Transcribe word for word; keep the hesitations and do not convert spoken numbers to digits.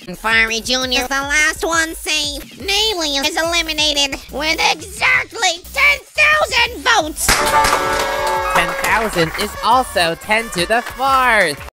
Fiery Junior is the last one safe. Naily is eliminated with exactly ten thousand votes. ten thousand is also ten to the fourth.